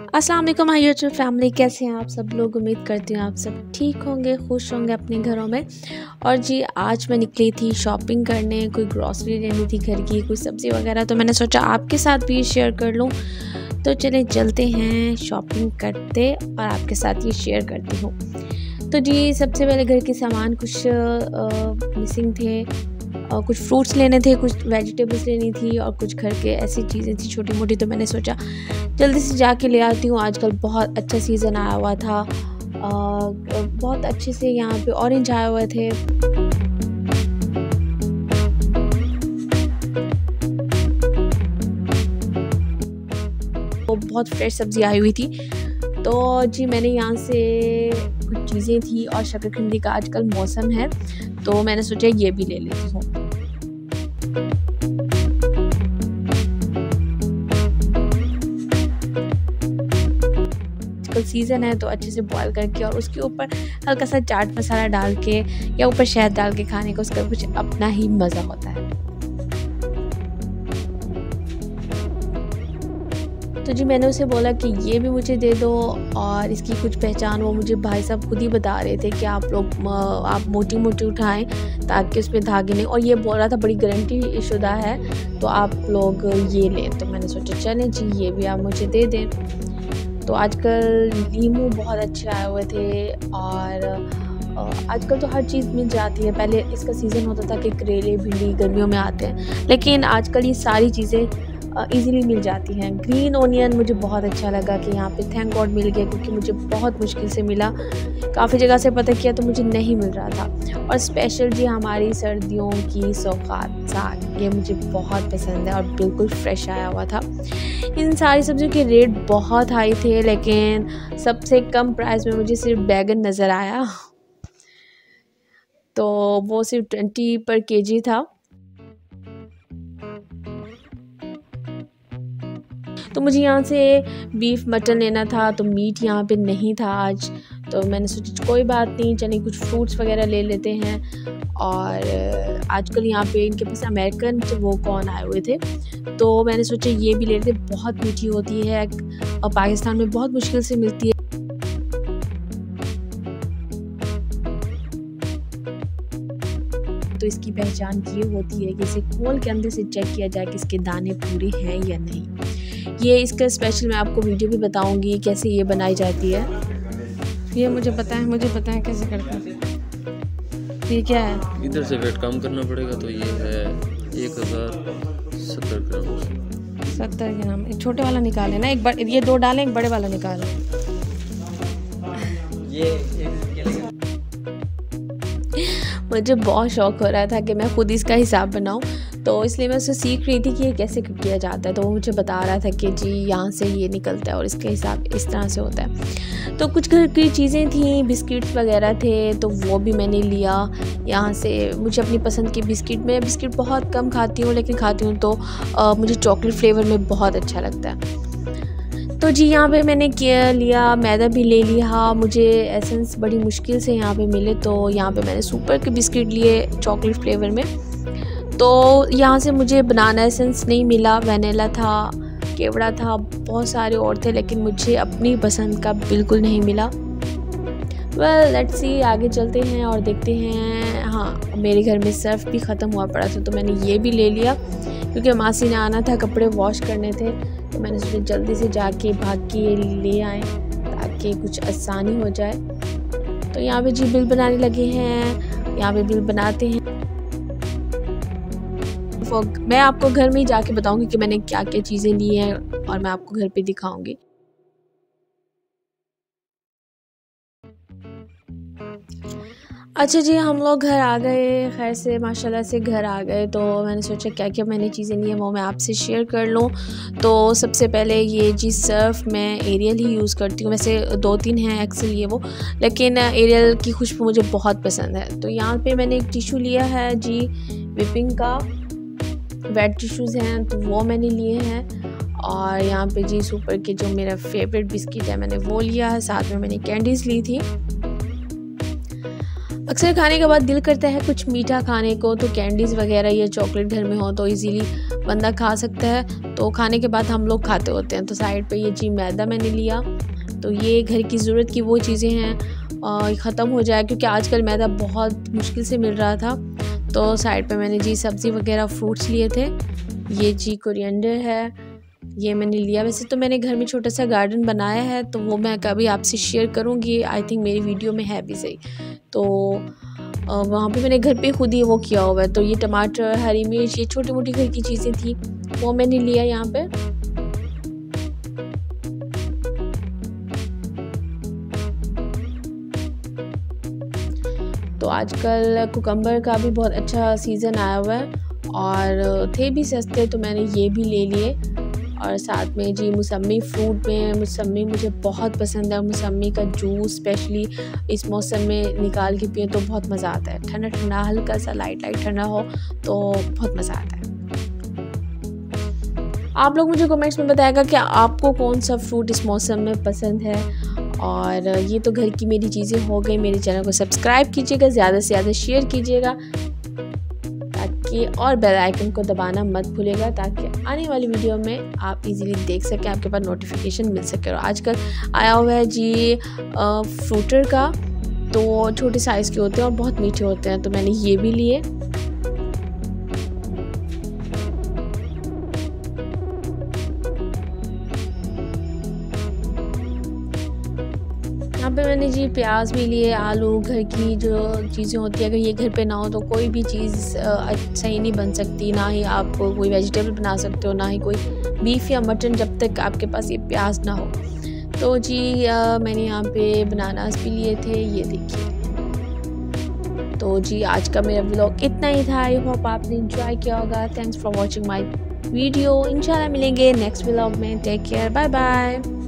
अस्सलाम वालेकुम my YouTube family, कैसे हैं आप सब लोग। उम्मीद करती हूँ आप सब ठीक होंगे, खुश होंगे अपने घरों में। और जी आज मैं निकली थी शॉपिंग करने, कोई ग्रॉसरी लेनी थी घर की, कोई सब्ज़ी वगैरह, तो मैंने सोचा आपके साथ भी शेयर कर लूँ। तो चलें चलते हैं शॉपिंग करते और आपके साथ ये शेयर करती हूँ। तो जी सबसे पहले घर के सामान कुछ मिसिंग थे और कुछ फ्रूट्स लेने थे, कुछ वेजिटेबल्स लेनी थी और कुछ घर के ऐसी चीज़ें थी छोटी मोटी। तो मैंने सोचा जल्दी से जाके ले आती हूँ। आजकल बहुत अच्छा सीज़न आया हुआ था, बहुत अच्छे से यहाँ पे ऑरेंज आए हुए थे। वो बहुत फ्रेश सब्ज़ी आई हुई थी। तो जी मैंने यहाँ से कुछ चीज़ें थी और शकरकंदी का आजकल मौसम है, तो मैंने सोचा ये भी ले लेती हूँ। आजकल सीज़न है तो अच्छे से बॉईल करके और उसके ऊपर हल्का सा चाट मसाला डाल के या ऊपर शहद डाल के खाने का उसका कुछ अपना ही मज़ा होता है। तो जी मैंने उसे बोला कि ये भी मुझे दे दो, और इसकी कुछ पहचान वो मुझे भाई साहब खुद ही बता रहे थे कि आप लोग आप मोटी मोटी उठाएं ताकि उसमें धागे नहीं, और ये बोल रहा था बड़ी गारंटी शुदा है तो आप लोग ये लें। तो मैंने सोचा चलें जी ये भी आप मुझे दे दें। तो आजकल नींबू बहुत अच्छे आए हुए थे और आजकल तो हर चीज़ मिल जाती है। पहले इसका सीज़न होता था कि करेले भिंडी गर्मियों में आते हैं, लेकिन आजकल ये सारी चीज़ें इजीली मिल जाती हैं। ग्रीन ओनियन मुझे बहुत अच्छा लगा कि यहाँ पे थैंक गॉड मिल गया, क्योंकि मुझे बहुत मुश्किल से मिला। काफ़ी जगह से पता किया तो मुझे नहीं मिल रहा था। और स्पेशल जी हमारी सर्दियों की सौगात साग, ये मुझे बहुत पसंद है और बिल्कुल फ्रेश आया हुआ था। इन सारी सब्जियों के रेट बहुत हाई थे, लेकिन सबसे कम प्राइस में मुझे सिर्फ बैगन नज़र आया, तो वो सिर्फ 20 पर केजी था। तो मुझे यहाँ से बीफ मटन लेना था, तो मीट यहाँ पे नहीं था आज। तो मैंने सोचा कोई बात नहीं, चलिए कुछ फ्रूट्स वगैरह ले लेते हैं। और आजकल यहाँ पे इनके पास अमेरिकन वो कॉर्न आए हुए थे, तो मैंने सोचा ये भी ले लेते। बहुत मीठी होती है और पाकिस्तान में बहुत मुश्किल से मिलती है। तो इसकी पहचान ये होती है कि इसे खोल के अंदर से चेक किया जाए कि इसके दाने पूरे हैं या नहीं। ये इसका स्पेशल मैं आपको वीडियो भी बताऊंगी कैसे ये बनाई जाती है। ये मुझे पता है कैसे करते हैं। ये क्या है, इधर से वेट कम करना पड़ेगा, तो ये है 1070 ग्राम। 70 ग्राम। एक छोटे वाला निकाले ना, एक ये 2 डालें, एक बड़े वाला निकालें। मुझे बहुत शौक़ हो रहा था कि मैं खुद इसका हिसाब बनाऊं, तो इसलिए मैं उससे सीख रही थी कि ये कैसे किया जाता है। तो वो मुझे बता रहा था कि जी यहाँ से ये निकलता है और इसका हिसाब इस तरह से होता है। तो कुछ घर की चीज़ें थी, बिस्किट्स वगैरह थे, तो वो भी मैंने लिया यहाँ से। मुझे अपनी पसंद की बिस्किट, मैं बिस्किट बहुत कम खाती हूँ, लेकिन खाती हूँ तो मुझे चॉकलेट फ्लेवर में बहुत अच्छा लगता है। तो जी यहाँ पे मैंने लिया, मैदा भी ले लिया। मुझे एसेंस बड़ी मुश्किल से यहाँ पे मिले, तो यहाँ पे मैंने सुपर के बिस्किट लिए चॉकलेट फ्लेवर में। तो यहाँ से मुझे बनाना एसेंस नहीं मिला, वैनिला था, केवड़ा था, बहुत सारे और थे, लेकिन मुझे अपनी पसंद का बिल्कुल नहीं मिला। वेल लेट्स सी, आगे चलते हैं और देखते हैं। हाँ, मेरे घर में सर्फ भी ख़त्म हुआ पड़ा था, तो मैंने ये भी ले लिया क्योंकि मासी ने आना था, कपड़े वॉश करने थे। तो मैंने सोचा जल्दी से जाके भाग के ये ले आएँ ताकि कुछ आसानी हो जाए। तो यहाँ पे जी बिल बनाने लगे हैं, यहाँ पे बिल बनाते हैं। मैं आपको घर में ही जाके बताऊंगी कि मैंने क्या क्या चीज़ें ली हैं और मैं आपको घर पे दिखाऊंगी। अच्छा जी हम लोग घर आ गए, खैर से माशाल्लाह से घर आ गए। तो मैंने सोचा क्या क्या मैंने चीज़ें ली हैं वो मैं आपसे शेयर कर लूँ। तो सबसे पहले ये जी सर्फ मैं एरियल ही यूज़ करती हूँ, वैसे 2-3 हैं एक्सेल ये वो, लेकिन एरियल की खुशबू मुझे बहुत पसंद है। तो यहाँ पे मैंने एक टिशू लिया है जी विपिंग का, वेट टिश्यूज़ हैं तो वो मैंने लिए हैं। और यहाँ पे जी सुपर के जो मेरा फेवरेट बिस्किट है मैंने वो लिया है, साथ में मैंने कैंडीज़ ली थी। अक्सर खाने के बाद दिल करता है कुछ मीठा खाने को, तो कैंडीज़ वगैरह या चॉकलेट घर में हो तो इजीली बंदा खा सकता है। तो खाने के बाद हम लोग खाते होते हैं। तो साइड पे ये जी मैदा मैंने लिया, तो ये घर की ज़रूरत की वो चीज़ें हैं ख़त्म हो जाए, क्योंकि आजकल मैदा बहुत मुश्किल से मिल रहा था। तो साइड पे मैंने जी सब्ज़ी वगैरह फ्रूट्स लिए थे। ये जी कोरिएंडर है, ये मैंने लिया। वैसे तो मैंने घर में छोटा सा गार्डन बनाया है, तो वो मैं कभी आपसे शेयर करूँगी, आई थिंक मेरी वीडियो में है भी सही। तो वहाँ पे मैंने घर पे खुद ही वो किया हुआ है। तो ये टमाटर, हरी मिर्च, ये छोटी मोटी घर की चीज़ें थी, वो मैंने लिया यहाँ पे। तो आजकल कुकम्बर का भी बहुत अच्छा सीज़न आया हुआ है और थे भी सस्ते, तो मैंने ये भी ले लिए। और साथ में जी मौसमी, फ्रूट में मौसमी मुझे बहुत पसंद है। मौसमी का जूस स्पेशली इस मौसम में निकाल के पिए तो बहुत मज़ा आता है। ठंडा ठंडा, हल्का सा लाइट ठंडा हो तो बहुत मज़ा आता है। आप लोग मुझे कमेंट्स में बताएगा कि आपको कौन सा फ्रूट इस मौसम में पसंद है। और ये तो घर की मेरी चीज़ें हो गई। मेरे चैनल को सब्सक्राइब कीजिएगा, ज़्यादा से ज़्यादा शेयर कीजिएगा ताकि, और बेल आइकन को दबाना मत भूलिएगा ताकि आने वाली वीडियो में आप इजीली देख सकें, आपके पास नोटिफिकेशन मिल सके। और आजकल आया हुआ है जी फ्रूटर का, तो छोटे साइज़ के होते हैं और बहुत मीठे होते हैं, तो मैंने ये भी लिए। यहाँ पे मैंने जी प्याज भी लिए, आलू, घर की जो चीज़ें होती है, अगर ये घर पे ना हो तो कोई भी चीज़ सही नहीं बन सकती। ना ही आप कोई वेजिटेबल बना सकते हो, ना ही कोई बीफ या मटन, जब तक आपके पास ये प्याज ना हो। तो जी मैंने यहाँ पे बनानास भी लिए थे, ये देखिए। तो जी आज का मेरा व्लॉग इतना ही था। आई होप आपने एंजॉय किया होगा। Thanks for watching my video. इंशाल्लाह मिलेंगे नेक्स्ट व्लॉग में। Take care, bye bye.